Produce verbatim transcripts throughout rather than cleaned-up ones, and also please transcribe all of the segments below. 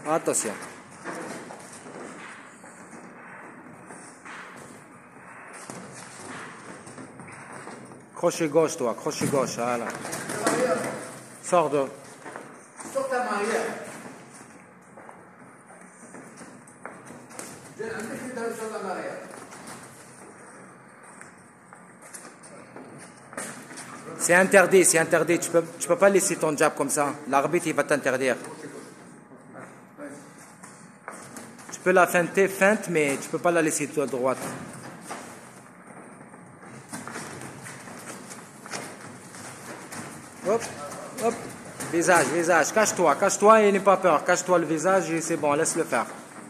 Attention. Crochet gauche, toi. Crochet gauche. Voilà. Sors de... Sors ta main arrière. C'est interdit, c'est interdit. Tu peux, tu peux pas laisser ton jab comme ça. L'arbitre, il va t'interdire. Tu peux la feinter, feinte, mais tu peux pas la laisser à droite. Hop, hop. Visage, visage. Cache-toi, cache-toi et n'aie pas peur. Cache-toi le visage et c'est bon, laisse-le faire.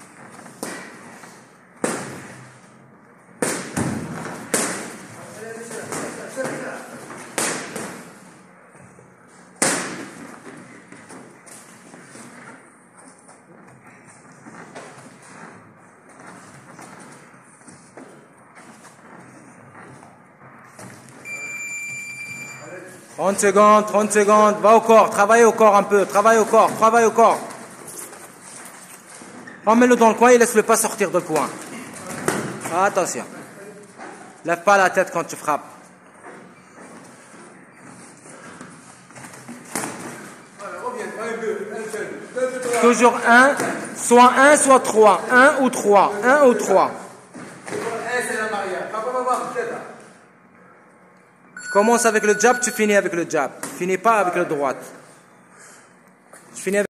trente secondes, trente secondes, va au corps, travaille au corps un peu, travaille au corps, travaille au corps. Remets-le dans le coin et laisse-le pas sortir de coin. Attention. Lève pas la tête quand tu frappes. Toujours un, soit un, soit trois. Un ou trois, un ou trois. Tu commences avec le jab, tu finis avec le jab. Tu finis pas avec le droite. Tu finis avec